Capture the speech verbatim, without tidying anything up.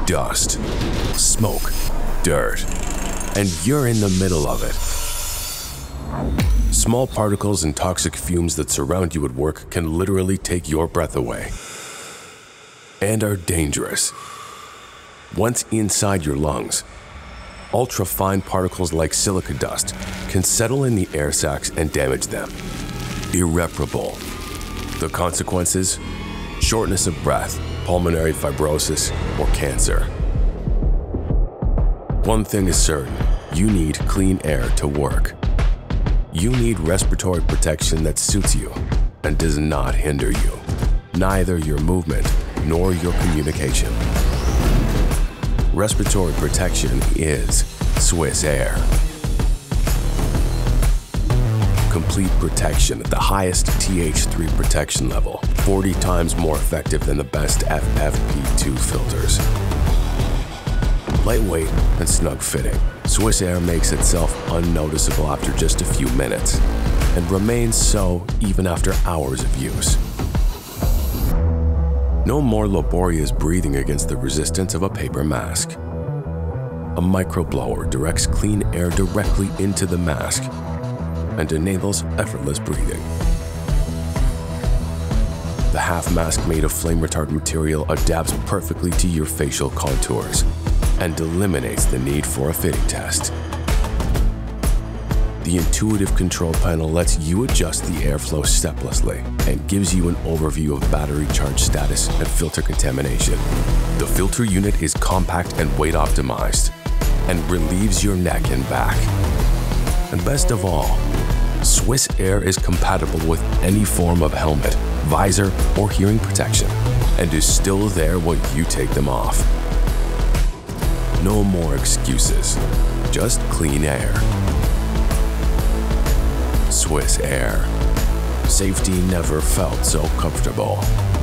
dust, smoke, dirt, and you're in the middle of it. Small particles and toxic fumes that surround you at work can literally take your breath away and are dangerous. Once inside your lungs, ultra-fine particles like silica dust can settle in the air sacs and damage them. Irreparable. The consequences? Shortness of breath, pulmonary fibrosis, or cancer. One thing is certain, you need clean air to work. You need respiratory protection that suits you and does not hinder you, neither your movement nor your communication. Respiratory protection is Swiss Air. Complete protection at the highest T H three protection level, forty times more effective than the best F F P two filters. Lightweight and snug fitting, Swiss Air makes itself unnoticeable after just a few minutes and remains so even after hours of use. No more laborious breathing against the resistance of a paper mask. A microblower directs clean air directly into the mask and enables effortless breathing. The half mask made of flame-retardant material adapts perfectly to your facial contours and eliminates the need for a fitting test. The intuitive control panel lets you adjust the airflow steplessly and gives you an overview of battery charge status and filter contamination. The filter unit is compact and weight optimized and relieves your neck and back. And best of all, Swiss Air is compatible with any form of helmet, visor, or hearing protection and is still there when you take them off. No more excuses, just clean air. Swiss Air. Safety never felt so comfortable.